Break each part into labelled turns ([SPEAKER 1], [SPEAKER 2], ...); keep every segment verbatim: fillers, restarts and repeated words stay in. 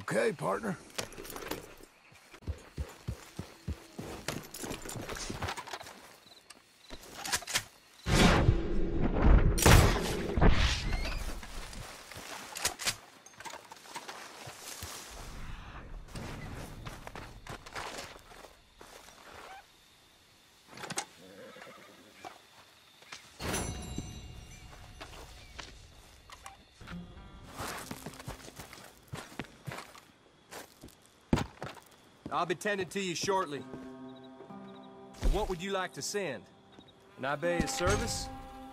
[SPEAKER 1] Okay, partner.
[SPEAKER 2] I'll be tending to you shortly. What would you like to send? An Ibea's service?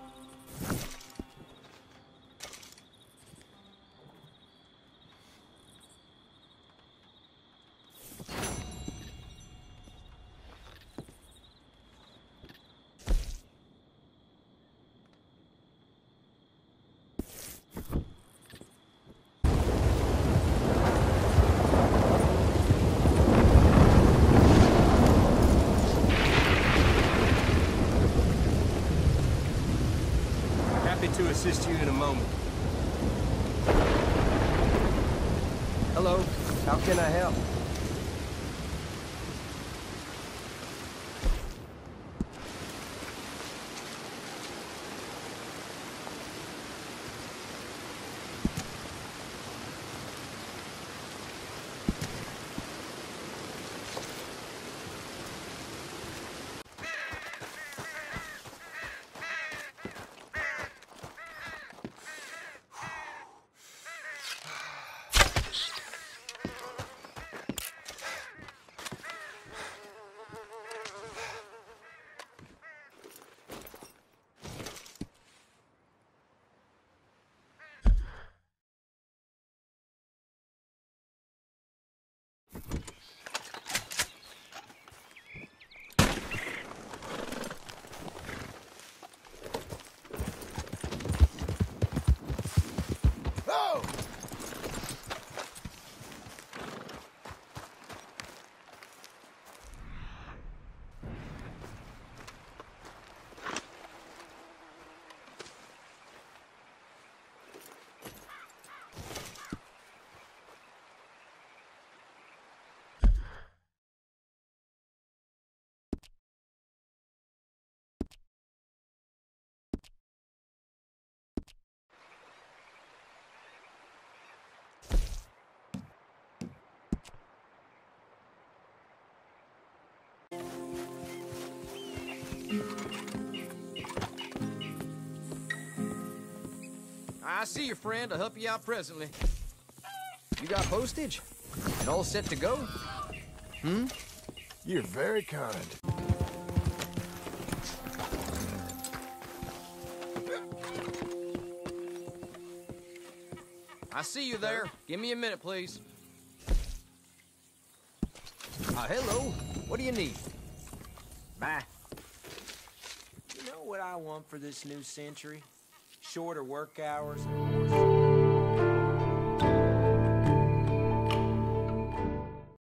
[SPEAKER 2] To assist you in a moment. Hello, how can I help?
[SPEAKER 3] I see your friend. I'll help you out presently. You got postage? And all set to go? Hmm?
[SPEAKER 1] You're very kind.
[SPEAKER 3] I see you there. Give me a minute, please. Uh, hello. What do you need? Bye.
[SPEAKER 4] You know what I want for this new century? Shorter work hours and more